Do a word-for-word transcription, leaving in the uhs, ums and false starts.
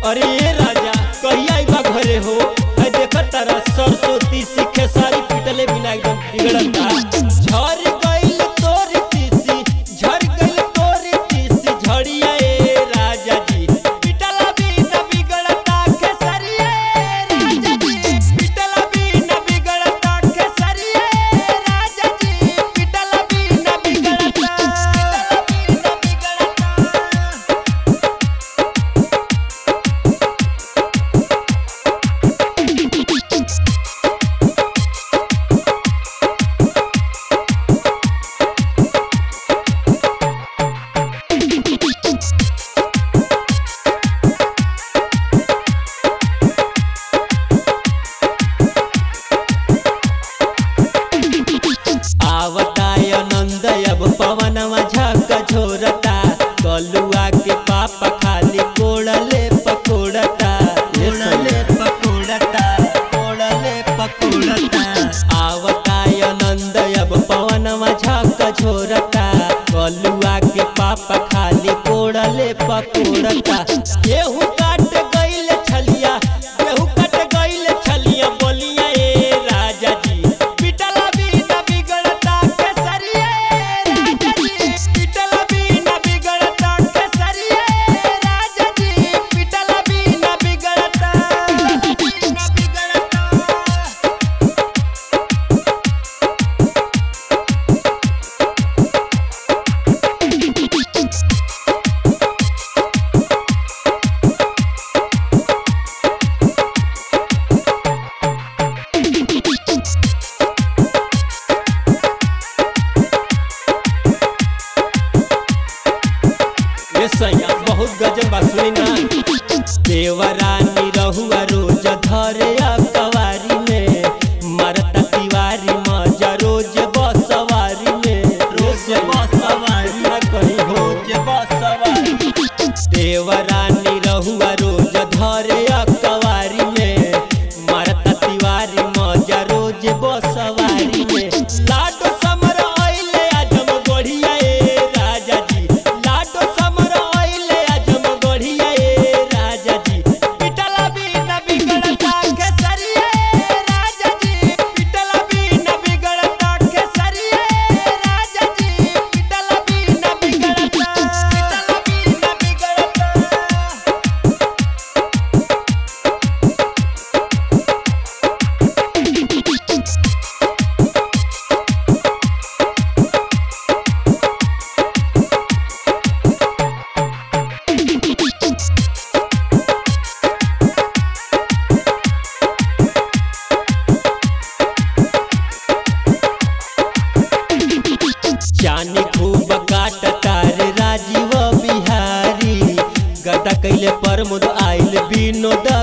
अरे ये राजा कहिया इबा घरे हो है देख तारा सरस्वती सीखे सारी पिटले बिना एकदम बिगड़ता झड़ गइल तोर तीसी झड़ गइल तोर तीसी झड़िया ए राजा जी पिटला बिना बिगड़ता खेसरिया राजा जी पिटला बिना बिगड़ता खेसरिया राजा जी पिटला बिना बिगड़ता पवनवा झक झोरता कलुआ के पापा खाली कोड़ले पकोड़ता कोड़ले पकोड़ता कोड़ले पकोड़ता आवता आनंद अब पवनवा झक झोरता कलुआ के पापा खाली कोड़ले पकोड़ता गेहूं काट गइल छलिया गेहूं काट गइल छलिया बोलिया ए राजा जी पिटला बिना बिगड़ता केसरिया पिटला बिना बिगड़ता केसरिया राजा जी पिटला बिना बिगड़ता बिना बिगड़ता सैया बहुत गजब बात सुनी ना देवरानी रहुआ रोज धरे कवारी में मरता तिवारी मजा रोज बसवारी में रोज बसवारी ना कहीं रोज बसवारी देवरानी रहुआ रोज धरे कवारी में मरता तिवारी मजा रोज बसवारी में लाडो समर आइले आजम गोढ़िया ए राजा जी लाडो समर आइले आजम गोढ़िया ए राजा जी पिटला बिना बिगड़ता केसरिया राजा जी पिटला बिना बिगड़ता केसरिया राजा जी पिटला बिना बिगड़ता पिटला बिना बिगड़ता जानी खूब काट तारे राजीव बिहारी गदा कैले प्रमोद आइल विनोद